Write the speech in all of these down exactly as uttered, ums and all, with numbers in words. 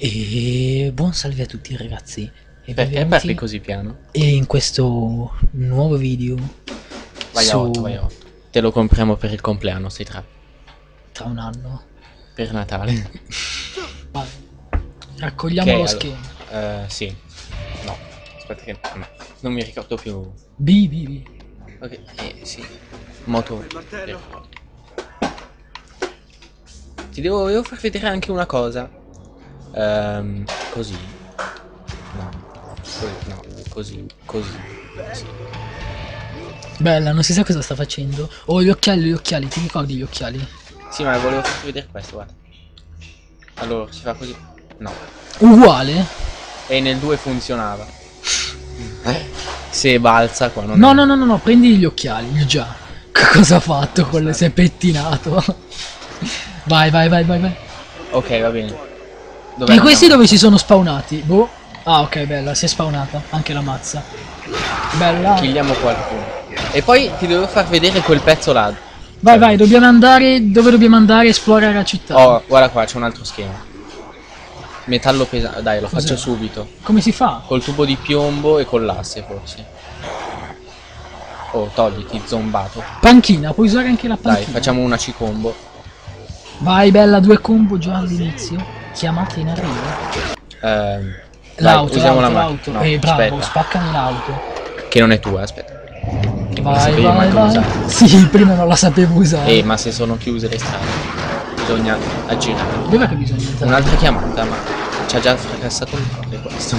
E buon salve a tutti ragazzi e Perché parli così piano? E in questo nuovo video Vai su... a otto, vai a otto. Te lo compriamo per il compleanno, sei tra... tra un anno. Per Natale. Vai. Raccogliamo Ok, lo allora, schema. eh, sì. No, aspetta che... no, non mi ricordo più. B, B, B. Ok, eh, sì. Moto. Ti devo, devo far vedere anche una cosa. Ehm, così. No. Così, no, così, così. Sì. Bella, non si sa cosa sta facendo. Oh, gli occhiali, gli occhiali, ti ricordi gli occhiali? Sì, ma volevo farti vedere questo, guarda. Allora, si fa così. No. Uguale? E nel due funzionava. Se balza qua non No, è... no, no, no, no, prendi gli occhiali, il già. Che cosa ha fatto con le... si è pettinato. Vai, vai, vai, vai, vai. Ok, va bene. Dove E questi dove si sono spawnati? Boh. Ah, ok, bella, si è spawnata. Anche la mazza. Bella. Killiamo qualcuno. E poi ti devo far vedere quel pezzo là. Vai, vai, dobbiamo andare... Dove dobbiamo andare? Esplorare la città. Oh, guarda qua, c'è un altro schema. Metallo pesante. Dai, lo faccio subito. Come si fa? Col tubo di piombo e con l'asse, forse. Oh, togliti, zombato. Panchina, puoi usare anche la panchina. Dai, facciamo una C-combo. Vai, bella, due combo già all'inizio. Chiamate in arrivo. Ehm, L'auto, usiamo la l'auto, macchina. No, eh, bravo, aspetta. spaccami l'auto. Che non è tua, aspetta. Che non Vai, sapevi vai, manco vai. usare. Sì, prima non la sapevo usare. Eh, ma se sono chiuse le strade, bisogna aggirare. Dov'è che bisogna entrare? Un'altra chiamata, ma ci ha già fracassato il cuore questo.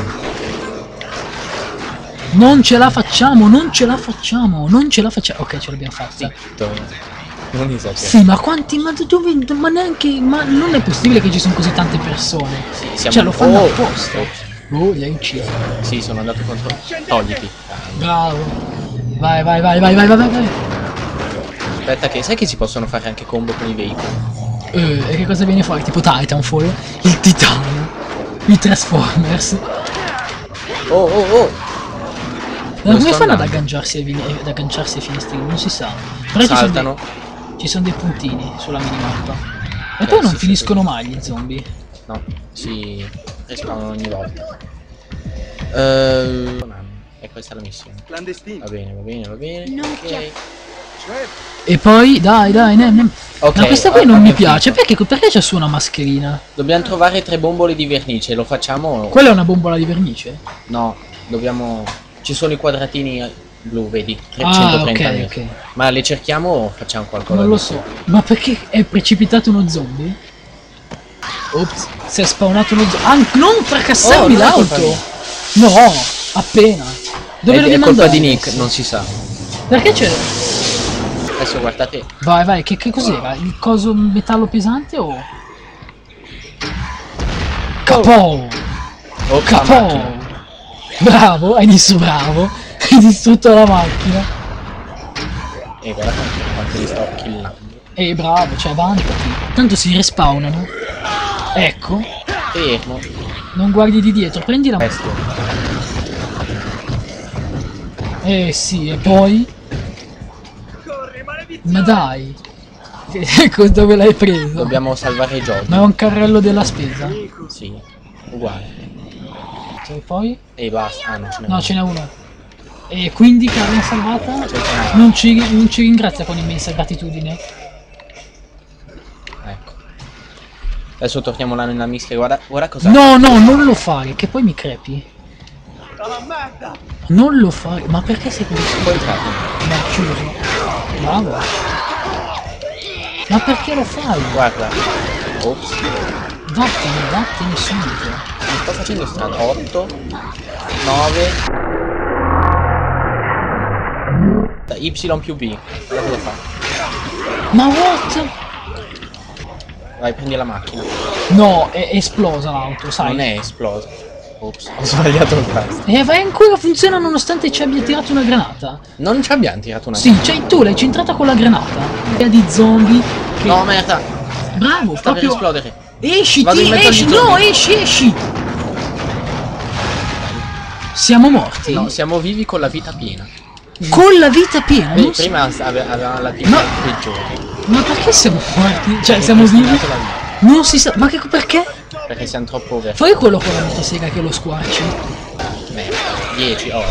Non ce la facciamo, non ce la facciamo, non ce la facciamo. Ok, ce l'abbiamo fatta. Zitto. Non mi sa che... Sì, ma quanti, ma dove, ma neanche, ma non è possibile che ci sono così tante persone. Sì, siamo... Cioè, lo fanno oh, apposta. Oh, li hai ucciso. Sì, sono andato contro... Togliti. Bravo. Vai, vai, vai, vai, vai, vai, vai. Aspetta che... Sai che si possono fare anche combo con i veicoli? Eh, e che cosa viene fuori? Tipo Titanfall, il titano, i Transformers. Oh, oh, oh! Ma Non come sto fanno ad andando. agganciarsi ai, vini- ad agganciarsi ai finestrini? Non si sa. Però ci sono, Saltano. dei, ci sono dei puntini sulla minimappa. E Eh, poi non sì, finiscono sì. mai gli zombie. No, si respawnano ogni volta. Ehm... E questa è la missione. Clandestino. Va bene, va bene, va bene. Non Ok. E poi, dai, dai, ne, ne. Ok, Ma questa qui ho- non mi abbiamo piace. finito. Perché, perché c'è su una mascherina? Dobbiamo trovare tre bombole di vernice, lo facciamo? Quella è una bombola di vernice? No, dobbiamo... Ci sono i quadratini blu, vedi? Ah, trecentotrenta ok, metri. ok. Ma le cerchiamo o facciamo qualcosa? Non lo di- so. Ma perché è precipitato uno zombie? Ops, si è spawnato uno zombie. Ah, non fracassarmi Oh, non è colpa l'auto! mia. No, appena. Dove È, è dobbiamo colpa andare di Nick, adesso? non si sa. Perché c'è... Adesso guardate. Vai, vai, che, che cos'era? Il coso metallo pesante o... Capo! Oh, Capo! macchina. Bravo, hai distrutto bravo. Hai distrutto la macchina. E guarda quanto, quanto li sto killando. E bravo, cioè vantati. Tanto si respawnano. Ecco. Fermo. Non guardi di dietro, prendi la... Questo. Eh sì, e poi... Ma dai. Ecco dove l'hai preso. Dobbiamo salvare i giochi. Ma è un carrello della spesa. Sì, uguale. E poi? E basta. Ah, non ce n'è No, uno. ce n'è uno. E quindi che l'abbiamo salvata? Ce n'è. Non ci, non ci ringrazia con immensa gratitudine. Ecco. Adesso torniamo là nella mischia. Guarda, guarda cosa. No, no, non lo fare, che poi mi crepi. Alla merda! Non lo fare. Ma perché sei così? Poi entrate. Ma chiuso. Bravo. Ma perché lo fai? Guarda. Ops. Vattene, vattene subito. Mi sto facendo strada. otto. nove. Y più B. Guarda cosa fa. Ma what? Vai, prendi la macchina. No, è esplosa l'auto, sai. Non è esplosa. Ops, ho sbagliato il tasto. E vai ancora funziona nonostante ci abbia tirato una granata. Non ci abbiamo tirato una. Sì, cioè tu l'hai centrata con la granata. Idea di zombie. Che... No, merda. Bravo, Sta per proprio... esplodere. Esci, Vado ti, in mezzo agli esci, no, zombie. esci, esci. Siamo morti? No, siamo vivi con la vita piena. Con la vita piena. Vedi, non so- prima ave- avevamo la vita No. peggiore. Ma perché siamo morti? Cioè, Hai siamo vivi? prestinato la vita. Non si sa... Ma che... perché? Perché siamo troppo over. Fai quello con la motosega che lo squarci. Merda. dieci, oh.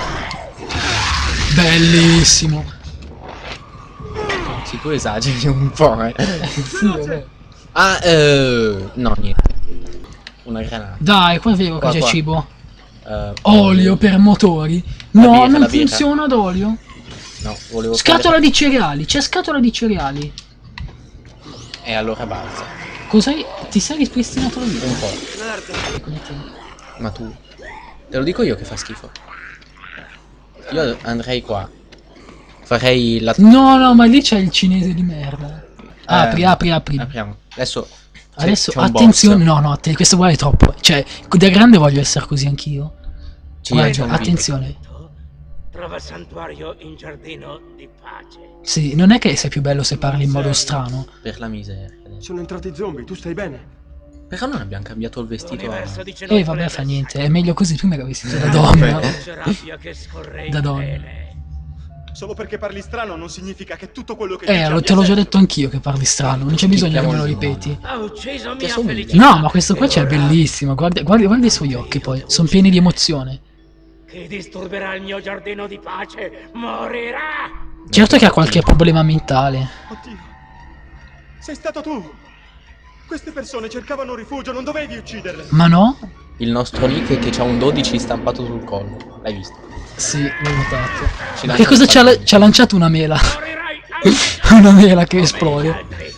Bellissimo. Sì, tu esageri un po', eh. Sì, vabbè. Ah, eh... no, niente. Una granata. Dai, qua è vero che Qua, c'è qua. cibo. Uh, Olio per motori. La No, birra, non la birra. funziona ad olio. No, volevo Scatola di cereali, c'è scatola di cereali. E allora basta. Cos'hai? Ti sei ripristinato la vita? Un po'. Ma tu... Te lo dico io che fa schifo. Io andrei qua. Farei la... No, no, ma lì c'è il cinese di merda. Apri, Eh, apri, apri. Apriamo. Adesso... c'è- Adesso c'è un attenzione, boss. no, no, te- questo qua è troppo. Cioè, da grande voglio essere così anch'io. Sì, Guarda, c'è un attenzione. Trova santuario in giardino di pace. Sì, non è che sei più bello se parli in modo strano. Per la miseria. Sono entrati zombie, tu stai bene? Perché non abbiamo cambiato il vestito? L'universo a- dice E eh, vabbè, fa niente, è meglio così, prima era vestito da donna. C'è rabbia che scorre in Da donna. vene. Solo perché parli strano non significa che tutto quello che Eh, dici lo- abbia te l'ho già senso. detto anch'io che parli strano, non c'è bisogno che me lo ripeti. Ha ucciso Ti mia assomiglia. felicità. No, ma questo qua c'è bellissimo, guarda, guarda, guarda i suoi occhi poi, sono pieni di emozione. Chi disturberà il mio giardino di pace morirà. Certo che ha qualche problema mentale. Oddio. Sei stato tu. Queste persone cercavano rifugio, non dovevi ucciderle. Ma no? Il nostro nick è che c'ha un dodici stampato sul collo. L'hai visto? Sì, l'ho notato. Ci Ma lancia che cosa il ci ha, pallone. ci ha lanciato una mela? Morirai anche Una mela che come gli esplode. altri.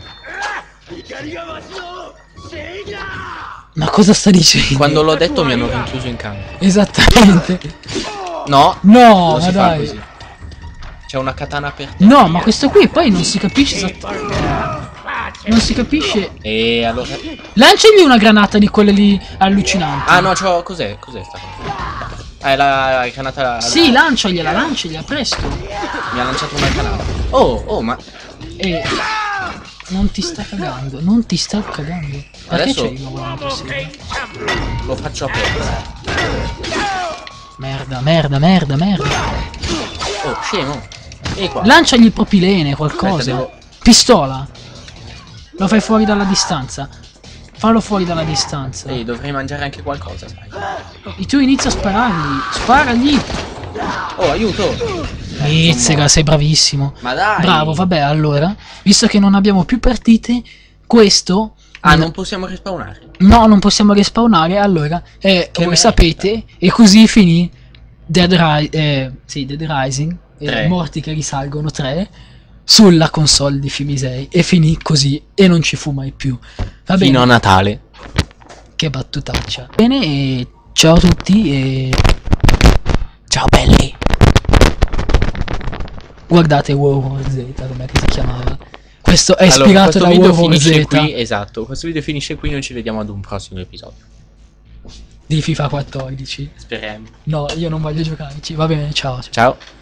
Sega! Ma cosa sta dicendo? Quando l'ho detto mi hanno rinchiuso in campo. Esattamente. No, No, non ma si fa dai. così. C'è una katana per te. No, ma questo qui poi non si capisce esatt- Porterà pace. non si capisce. E allora... Lanciagli una granata di quelle lì allucinanti. Ah no, c'ho... Cos'è? Cos'è sta cosa? Ah, è la, la granata... Sì, lanciagliela, lanciagliela, presto. Mi ha lanciato una granata. Oh, oh, ma... E non ti sta cagando, non ti sta cagando. Perché Adesso- c'è il nuovo Uomo che sì? inciampa. Lo faccio a perdere. Merda, merda, merda, merda. Oh, scemo. E qua. Lanciagli il propilene, qualcosa. Aspetta, devo- Pistola. Lo fai fuori dalla distanza. Fallo fuori dalla distanza. Ehi, dovrei mangiare anche qualcosa, sai. E tu inizia a sparargli. Sparagli. Oh, aiuto. Mizzega, sei bravissimo. Ma dai. Bravo, vabbè, allora, visto che non abbiamo più partite, questo... Ah, non possiamo respawnare. No, non possiamo respawnare, allora, eh, Che voi merda. sapete, e così finì Dead, Ri- eh, sì, Dead Rising, eh, Tre. Morti che risalgono tre, sulla console di Fimisei, e finì così, e non ci fu mai più. Va bene, Fino a Natale. che battutaccia. Bene, e ciao a tutti, e... ciao belli! Guardate World War Z, com'è che si chiamava. Questo è Allora, ispirato questo da video World War finisce Z qui, esatto. Questo video finisce qui, noi ci vediamo ad un prossimo episodio. di FIFA quattordici. Speriamo. No, io non voglio giocarci. Va bene, ciao. Ciao.